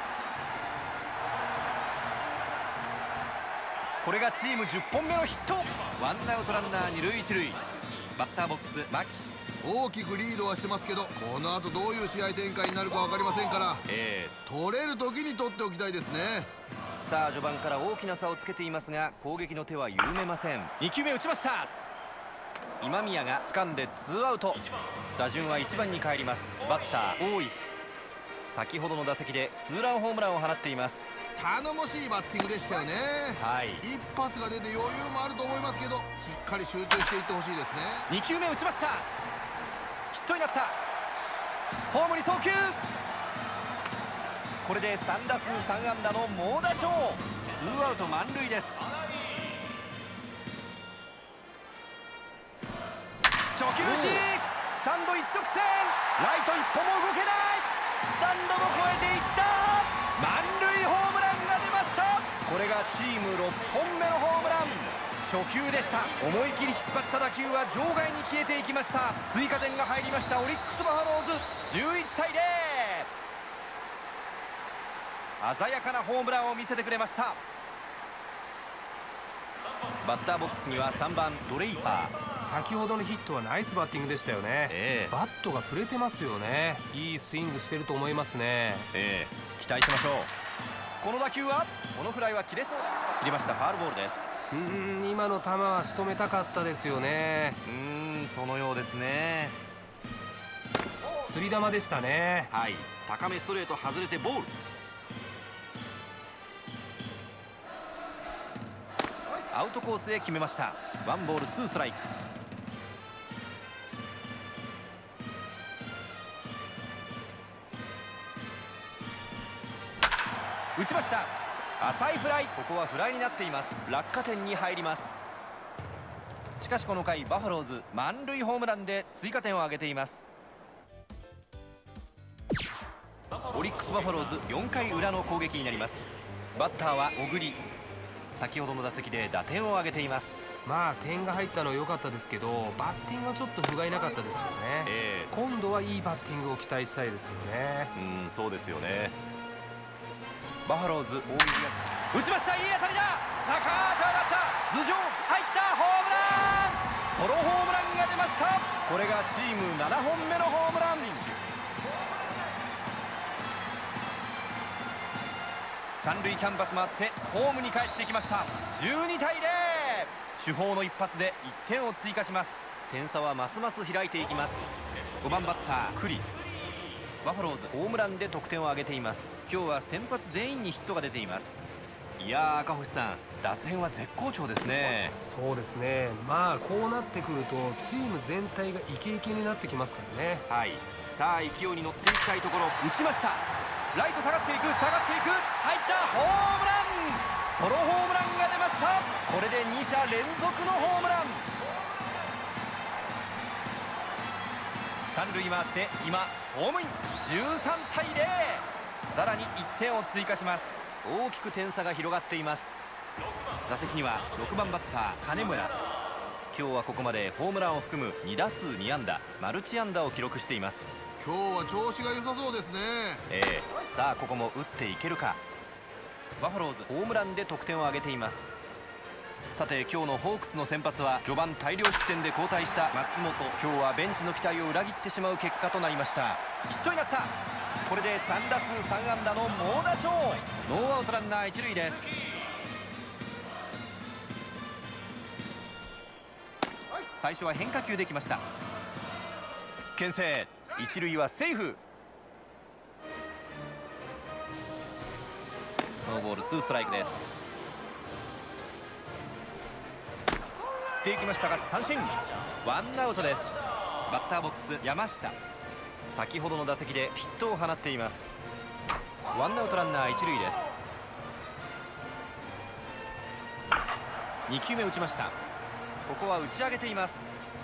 これがチーム10本目のヒット。ワンアウトランナー2塁1塁。バッターボックス牧。 大きくリードはしてますけど、この後どういう試合展開になるか分かりませんから、取れる時に取っておきたいですね。 さあ序盤から大きな差をつけていますが、攻撃の手は緩めません。2球目打ちました。今宮が掴んで2アウト。打順は1番に帰ります。バッター大石。先ほどの打席でツーランホームランを放っています。 頼もしいバッティングでしたよね。一発が出て余裕もあると思いますけど、しっかり集中していってほしいですね。 2球目打ちました。ヒットになった。ホームに送球。これで3打数3安打の猛打賞。2アウト満塁です。初球打ち。スタンド一直線。ライト一歩も動けない。スタンドも越えていった。満塁ホームランが出ました。これがチーム6本目のホームラン。初球でした。思い切り引っ張った打球は場外に消えていきました。追加点が入りました。オリックスバファローズ11対0。鮮やかなホームランを見せてくれました。バッターボックスには3番ドレイパー。 先ほどのヒットはナイスバッティングでしたよね。バットが触れてますよね。いいスイングしてると思いますね。 期待しましょう。この打球は、このフライは切れそう。切りました。ファウルボールです。 今の球は仕留めたかったですよね。 そのようですね。 釣り球でしたね。 高めストレート外れてボール。アウトコースへ決めました。ワンボール2ストライク。打ちました。浅いフライ。ここはフライになっています。落下点に入ります。しかしこの回バファローズ満塁ホームランで追加点を挙げています。 オリックスバファローズ4回裏の攻撃になります。バッターは小栗、先ほどの打席で打点を挙げています。 まあ点が入ったのは良かったですけど、バッティングはちょっと不甲斐なかったですよね。今度はいいバッティングを期待したいですよね。 そうですよね。バファローズ、大井が打ちました。いい当たりだ。高く上がった。頭上入った。ホームラン。ソロホームランが出ました。これがチーム7本目のホームラン。三塁キャンバス回ってホームに帰ってきました。12対0。主砲の一発で1点を追加します。点差はますます開いていきます。5番バッター栗、バファローズホームランで得点を挙げています。今日は先発全員にヒットが出ています。いやー、赤星さん、打線は絶好調ですね。 そうですね。まあこうなってくるとチーム全体がイケイケになってきますからね。 はい、さあ勢いに乗っていきたいところ。打ちました。ライト下がっていく、下がっていく、入ったホームラン。ソロホームランが出ました。これで2者連続のホームラン。三塁回って今ホームイン。13対0。さらに1点を追加します。大きく点差が広がっています。打席には6番バッター金村。今日はここまでホームランを含む2打数2安打マルチ安打を記録しています。 今日は調子が良さそうですね。 さあここも打っていけるか。バファローズホームランで得点を挙げています。さて今日のホークスの先発は序盤大量失点で交代した松本。今日はベンチの期待を裏切ってしまう結果となりました。ヒットになった。これで3打数3安打の猛打賞。ノーアウトランナー1塁です。最初は変化球できました。牽制。一塁はセーフ。ノーボール2ストライクです。振っていきましたが三振。ワンアウトです。バッターボックス山下、先ほどの打席でヒットを放っています。ワンアウトランナー一塁です。2球目打ちました。ここは打ち上げています。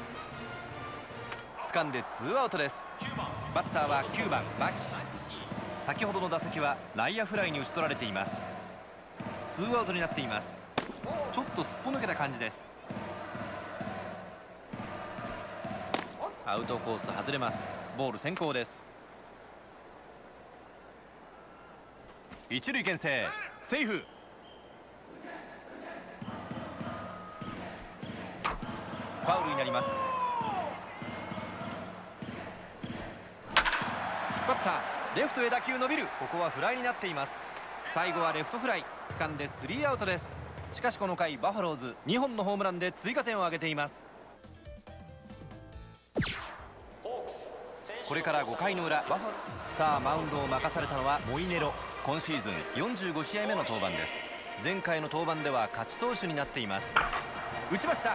掴んで2アウトです。バッターは9番牧。先ほどの打席は内野フライに打ち取られています。2アウトになっています。ちょっとすっぽ抜けた感じです。アウトコース外れます。ボール先行です。一塁牽制セーフ。ファウルになります。引っ張った。レフトへ打球伸びる。ここはフライになっています。最後はレフトフライ。掴んで3アウトです。しかしこの回バファローズ2本のホームランで追加点を挙げています。これから5回の裏、さあマウンドを任されたのはモイネロ。今シーズン45試合目の登板です。前回の登板では勝ち投手になっています。打ちました。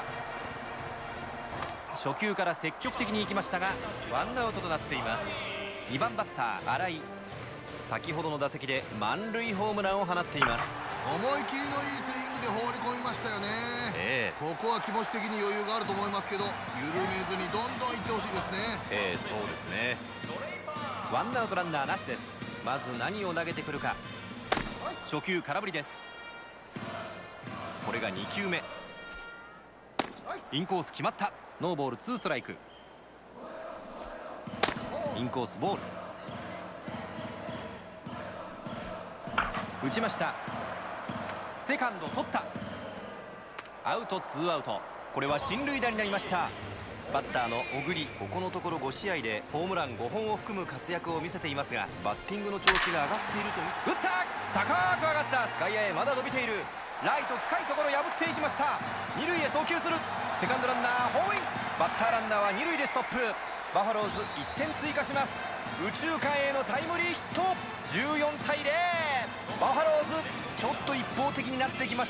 初球から積極的に行きましたがワンアウトとなっています。2番バッター新井、先ほどの打席で満塁ホームランを放っています。 思い切りのいいスイングで放り込みましたよね。ここは気持ち的に余裕があると思いますけど、緩めずにどんどんいってほしいですね。 そうですね。ワンアウトランナーなしです。まず何を投げてくるか。初球空振りです。これが2球目。インコース決まった。ノーボール2ストライク。インコースボール。打ちました。セカンド取った。アウト2アウト。これは進塁打になりました。バッターの小栗、ここのところ5試合でホームラン5本を含む活躍を見せていますが、バッティングの調子が上がっていると。打った。高く上がった。外野へまだ伸びている。ライト深いところ破っていきました。二塁へ送球する。セカンドランナーホームイン。バッターランナーは二塁でストップ。バファローズ1点追加します。右中間へのタイムリーヒット。14対0。バファローズちょっと一方的になってきました。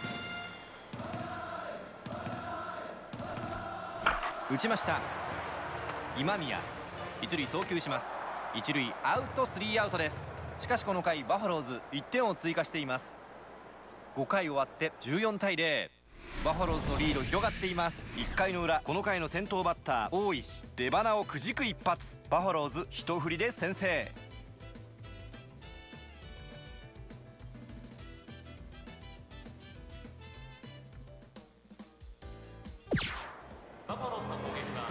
打ちました。今宮、一塁送球します。一塁アウト3アウトです。しかしこの回バファローズ1点を追加しています。5回終わって14対0。バファローズのリード広がっています。1回の裏、この回の先頭バッター大石、出鼻をくじく一発。バファローズ一振りで先制。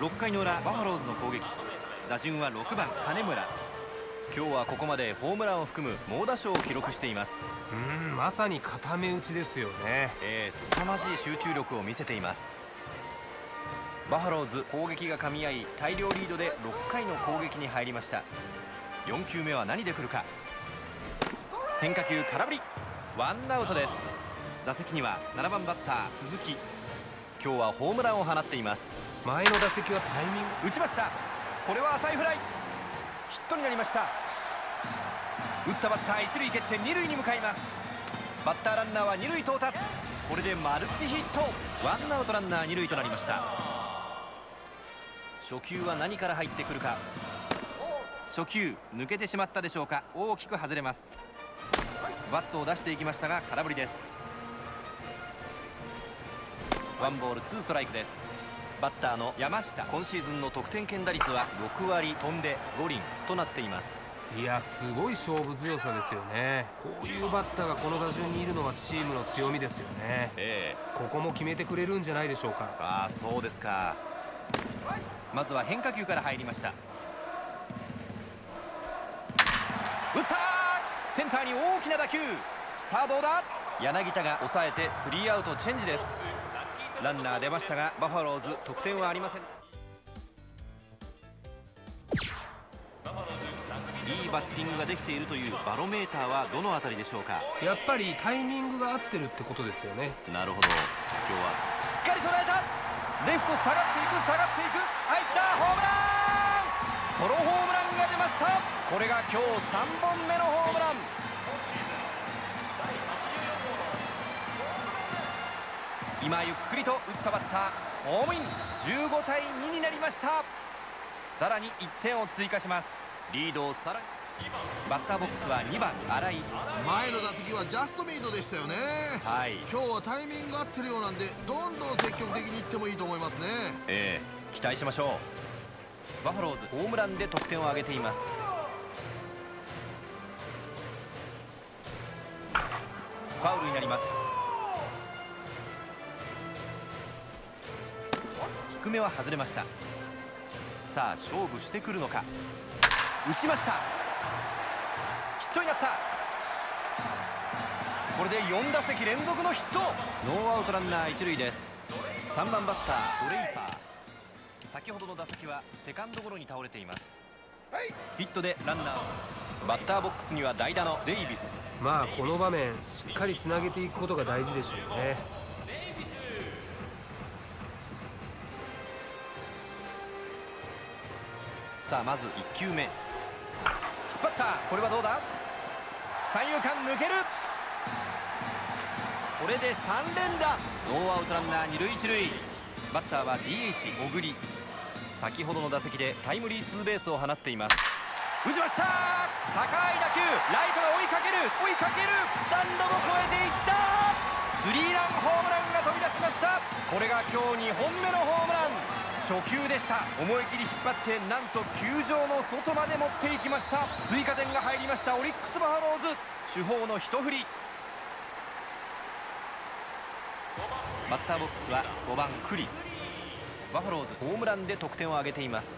6回の裏バファローズの攻撃、打順は6番金村。今日はここまでホームランを含む猛打賞を記録しています。 まさに固め打ちですよね。 凄まじい集中力を見せています。バファローズ攻撃が噛み合い大量リードで6回の攻撃に入りました。4球目は何で来るか。変化球空振り、ワンアウトです。打席には7番バッター鈴木。今日はホームランを放っています。 前の打席はタイミング打ちました。これは浅いフライ、ヒットになりました。打ったバッター一塁蹴って二塁に向かいます。バッターランナーは二塁到達。これでマルチヒット。ワンアウトランナー二塁となりました。初球は何から入ってくるか。初球抜けてしまったでしょうか。大きく外れます。バットを出していきましたが空振りです。ワンボールツーストライクです。バッターの山下、今シーズンの得点圏打率は6割飛んで5厘となっています。 いや、すごい勝負強さですよね。こういうバッターがこの打順にいるのはチームの強みですよね。ここも決めてくれるんじゃないでしょうか。 ああ、そうですか。まずは変化球から入りました。打ったー、センターに大きな打球。さあどうだ。柳田が抑えてスリーアウトチェンジです。ランナー出ましたがバファローズ得点はありません。いいバッティングができているというバロメーターはどのあたりでしょうか。 やっぱりタイミングが合ってるってことですよね。 なるほど。今日はしっかり捉えた。レフト下がっていく、下がっていく、入った。ホームラン、ソロホームランが出ました。これが今日3本目のホームラン。今ゆっくりと打ったバッターホームイン。15対2になりました。さらに1点を追加します。リードをさらに。バッターボックスは2番新井。 前の打席はジャストミートでしたよね。今日はタイミングが合ってるようなんでどんどん積極的にいってもいいと思いますね。 期待しましょう。バファローズホームランで得点を挙げています。ファウルになります。低めは外れました。さあ勝負してくるのか。打ちました。ヒットになった。これで4打席連続のヒット。ノーアウトランナー一塁です。3番バッタードレイパー。先ほどの打席はセカンドゴロに倒れています。ヒットでランナー。バッターボックスには代打のデイビス。 まあこの場面しっかりつなげていくことが大事でしょうね。 さあまず1球目、引っ張った。これはどうだ。三遊間抜ける。これで3連打。ノーアウトランナー二塁一塁。バッターは DH 小栗。先ほどの打席でタイムリーツーベースを放っています。打ちました。高い打球、ライトが追いかける、追いかける。スタンドも越えていった。スリーランホームランが飛び出しました。これが今日2本目のホームラン。初球でした。思い切り引っ張ってなんと球場の外まで持っていきました。追加点が入りましたオリックスバファローズ。主砲の一振り。バッターボックスは5番栗。バファローズホームランで得点を挙げています。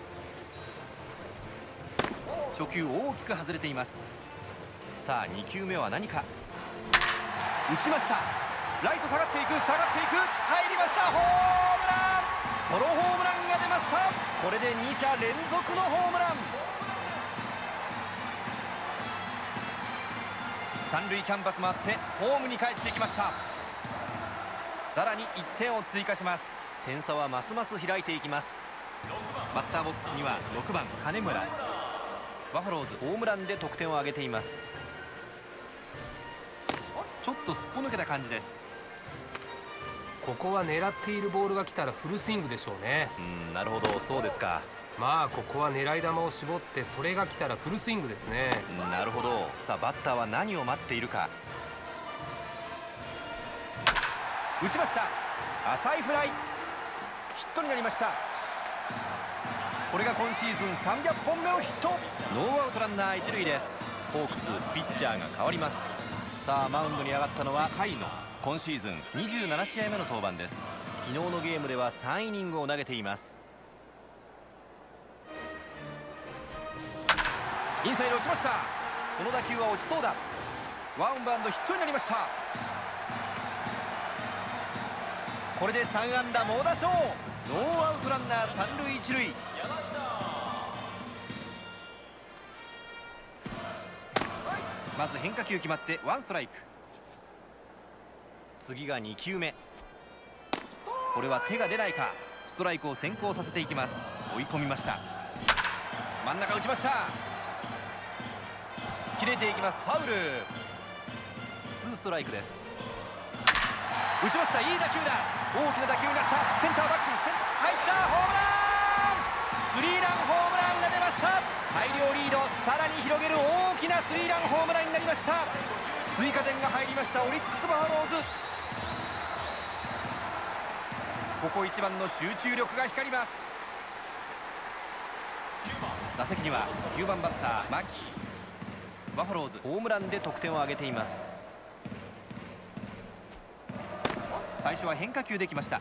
初球大きく外れています。さあ2球目は何か。打ちました。ライト下がっていく、下がっていく、入りました。ホームラン。ソロホームランが出ました。これで2者連続のホームラン。三塁キャンバスもあってホームに帰ってきました。さらに1点を追加します。点差はますます開いていきます。バッターボックスには6番金村。バファローズホームランで得点を挙げています。ちょっとすっぽ抜けた感じです。 ここは狙っているボールが来たらフルスイングでしょうね。 なるほど、そうですか。 まあここは狙い球を絞ってそれが来たらフルスイングですね。 なるほど。さあバッターは何を待っているか。打ちました。浅いフライ、ヒットになりました。これが今シーズン300本目のヒット。ノーアウトランナー一塁です。ホークスピッチャーが変わります。さあマウンドに上がったのは甲斐野。今シーズン27試合目の登板です。昨日のゲームでは3イニングを投げています。 インサイド打ちました。この打球は落ちそうだ。ワンバウンドヒットになりました。これで3安打猛打賞。ノーアウトランナー3塁1塁。まず変化球決まってワンストライク。次が2球目。これは手が出ないか。ストライクを先行させていきます。追い込みました。真ん中打ちました。切れていきます。ファウル。2ストライクです。打ちました。いい打球だ。大きな打球になった。センターバック入った。ホームラン。スリーランホームランが出ました。大量リードさらに広げる大きなスリーランホームランになりました。追加点が入りましたオリックスバファローズ。ここ一番の集中力が光ります。打席には9番バッター牧。バファローズホームランで得点を挙げています。最初は変化球できました。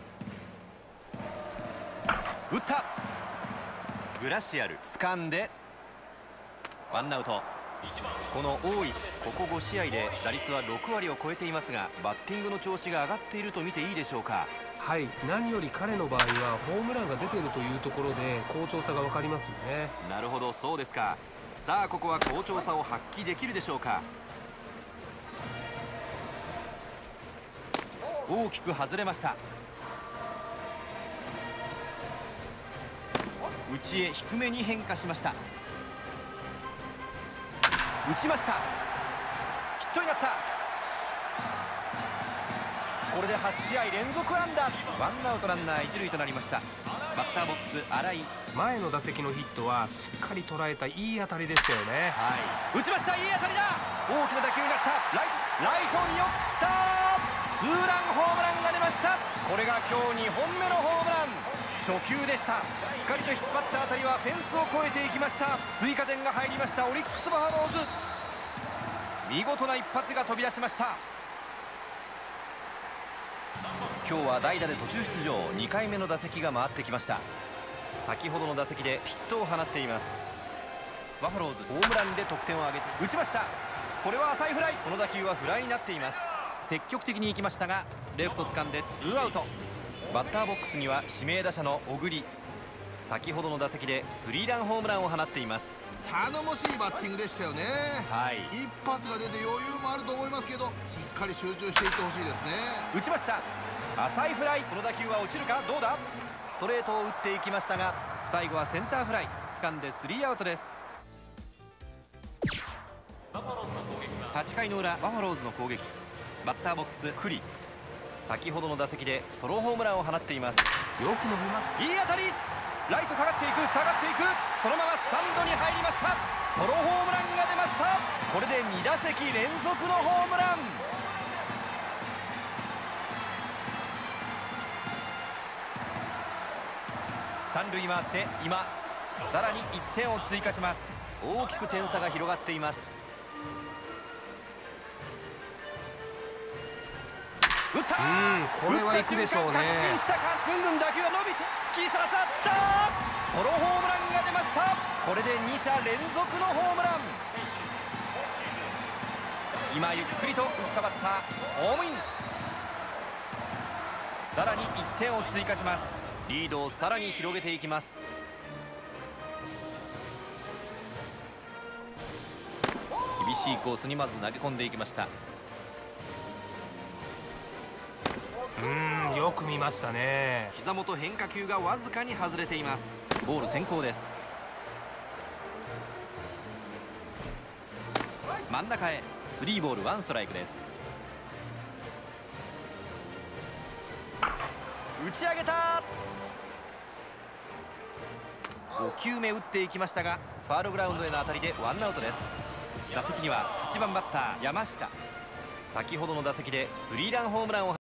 打った。グラシアル掴んでワンアウト。この大石、ここ5試合で打率は6割を超えていますが、バッティングの調子が上がっていると見ていいでしょうか。 はい、何より彼の場合はホームランが出ているというところで好調さが分かりますよね。 なるほど、そうですか。さあここは好調さを発揮できるでしょうか。大きく外れました。内へ低めに変化しました。打ちました。ヒットになった。これで8試合連続安打。ワンアウトランナー1塁となりました。バッターボックス新井。 前の打席のヒットはしっかり捉えたいい当たりでしたよね。 はい、打ちました。いい当たりだ。大きな打球になった。ライト見送った。ツーランホームランが出ました。これが今日2本目のホームラン。初球でした。しっかりと引っ張った当たりはフェンスを越えていきました。追加点が入りましたオリックスバファローズ。見事な一発が飛び出しました。今日は代打で途中出場。2回目の打席が回ってきました。先ほどの打席でヒットを放っています。バファローズホームランで得点を挙げて打ちました。これは浅いフライ。この打球はフライになっています。積極的に行きましたがレフト掴んでツーアウト。バッターボックスには指名打者の小栗。先ほどの打席でスリーランホームランを放っています。 頼もしいバッティングでしたよね。 はい、 一発が出て余裕もあると思いますけど、しっかり集中していってほしいですね。 打ちました。浅いフライ。この打球は落ちるか。どうだ。ストレートを打っていきましたが最後はセンターフライ。掴んでスリーアウトです。8回の裏バファローズの攻撃。バッターボックス栗。先ほどの打席でソロホームランを放っています。 よく伸びました。 いい当たり。ライト下がっていく。下がっていく。そのままスタンドに入りました。ソロホームランが出ました。これで2打席連続のホームラン。三塁回って今さらに1点を追加します。大きく点差が広がっています。打った。 これは行くでしょうね。 確信したか。ぐんぐん打球が伸びて突き刺さった。ソロホームランが出ました。これで2者連続のホームラン。今ゆっくりと打ったバッターホームイン。さらに1点を追加します。リードをさらに広げていきます。厳しいコースにまず投げ込んでいきました。 よく見ましたね。 膝元変化球がわずかに外れています。ボール先行です。真ん中へスリーボールワンストライクです。打ち上げた。5球目打っていきましたがファウルグラウンドへの当たりでワンアウトです。打席には8番バッター山下。先ほどの打席でスリーランホームランを